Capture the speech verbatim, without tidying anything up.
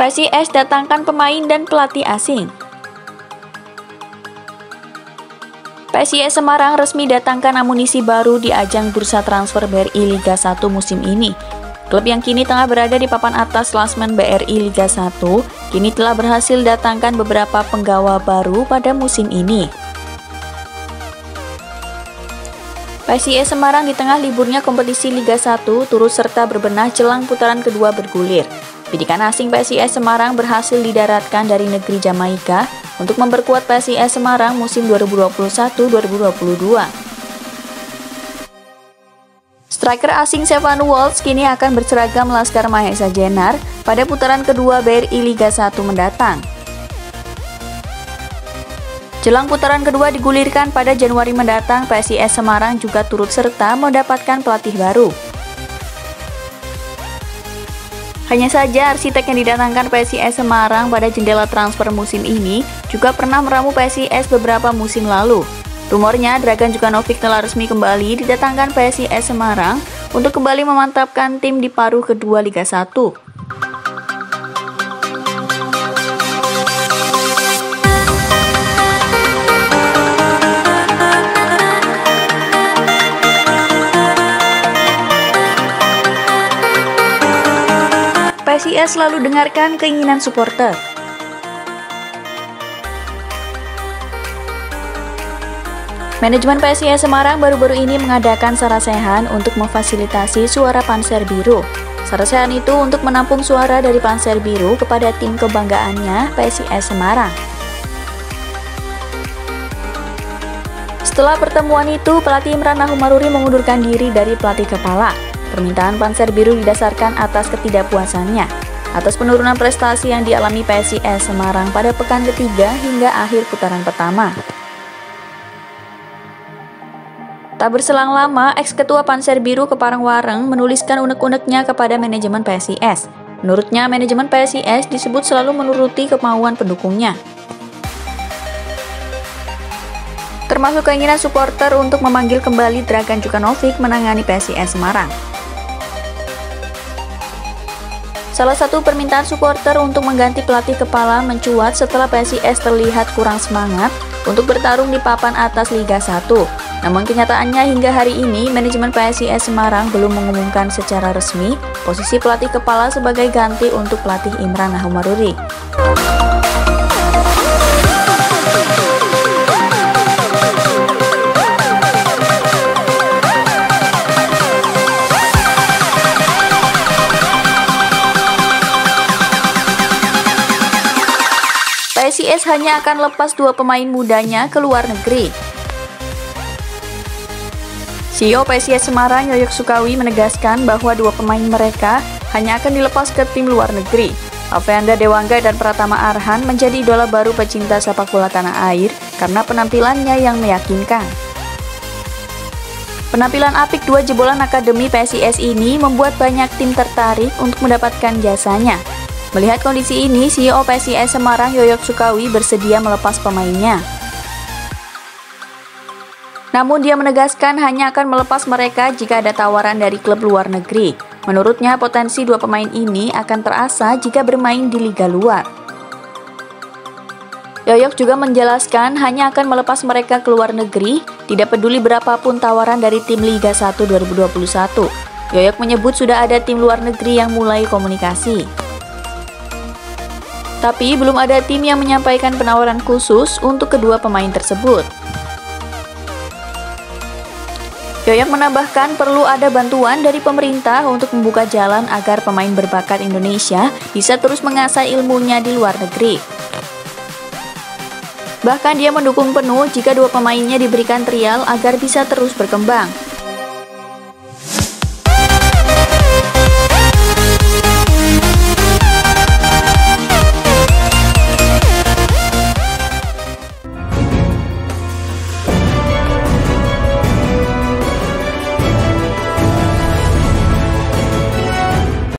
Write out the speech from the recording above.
P S I S datangkan pemain dan pelatih asing. P S I S Semarang resmi datangkan amunisi baru di ajang bursa transfer B R I Liga satu musim ini. Klub yang kini tengah berada di papan atas klasemen B R I Liga satu, kini telah berhasil datangkan beberapa penggawa baru pada musim ini. P S I S Semarang di tengah liburnya kompetisi Liga satu turut serta berbenah jelang putaran kedua bergulir. Bidikan asing P S I S Semarang berhasil didaratkan dari negeri Jamaika untuk memperkuat P S I S Semarang musim dua ribu dua puluh satu dua ribu dua puluh dua. Striker asing Stefan Waltz kini akan berseragam Laskar Mahesa Jenar pada putaran kedua B R I Liga satu mendatang. Jelang putaran kedua digulirkan pada Januari mendatang, P S I S Semarang juga turut serta mendapatkan pelatih baru. Hanya saja arsitek yang didatangkan P S I S Semarang pada jendela transfer musim ini juga pernah meramu P S I S beberapa musim lalu. Rumornya Dragan Djukanovic telah resmi kembali didatangkan P S I S Semarang untuk kembali memantapkan tim di paruh kedua Liga satu. P S I S selalu dengarkan keinginan supporter. Manajemen P S I S Semarang baru-baru ini mengadakan sarasehan untuk memfasilitasi suara Panser Biru. Sarasehan itu untuk menampung suara dari Panser Biru kepada tim kebanggaannya P S I S Semarang. Setelah pertemuan itu, pelatih Imran Nahumaruri mengundurkan diri dari pelatih kepala. Permintaan Panser Biru didasarkan atas ketidakpuasannya atas penurunan prestasi yang dialami P S I S Semarang pada pekan ketiga hingga akhir putaran pertama. Tak berselang lama, ex-ketua Panser Biru Keparengwareng menuliskan unek-uneknya kepada manajemen P S I S. Menurutnya, manajemen P S I S disebut selalu menuruti kemauan pendukungnya, termasuk keinginan supporter untuk memanggil kembali Dragan Djukanovic menangani P S I S Semarang. Salah satu permintaan supporter untuk mengganti pelatih kepala mencuat setelah P S I S terlihat kurang semangat untuk bertarung di papan atas Liga satu. Namun kenyataannya hingga hari ini, manajemen P S I S Semarang belum mengumumkan secara resmi posisi pelatih kepala sebagai ganti untuk pelatih Imran Nahumaruri. P S I S hanya akan lepas dua pemain mudanya ke luar negeri. C E O P S I S Semarang Yoyok Sukawi menegaskan bahwa dua pemain mereka hanya akan dilepas ke tim luar negeri. Alveanda Dewangga dan Pratama Arhan menjadi idola baru pecinta sepak bola tanah air karena penampilannya yang meyakinkan. Penampilan apik dua jebolan akademi P S I S ini membuat banyak tim tertarik untuk mendapatkan jasanya. Melihat kondisi ini, C E O P S I S Semarang Yoyok Sukawi bersedia melepas pemainnya. Namun dia menegaskan hanya akan melepas mereka jika ada tawaran dari klub luar negeri. Menurutnya potensi dua pemain ini akan terasa jika bermain di liga luar. Yoyok juga menjelaskan hanya akan melepas mereka ke luar negeri, tidak peduli berapapun tawaran dari tim Liga satu dua ribu dua puluh satu. Yoyok menyebut sudah ada tim luar negeri yang mulai komunikasi. Tapi belum ada tim yang menyampaikan penawaran khusus untuk kedua pemain tersebut. Yoyok menambahkan perlu ada bantuan dari pemerintah untuk membuka jalan agar pemain berbakat Indonesia bisa terus mengasah ilmunya di luar negeri. Bahkan dia mendukung penuh jika dua pemainnya diberikan trial agar bisa terus berkembang.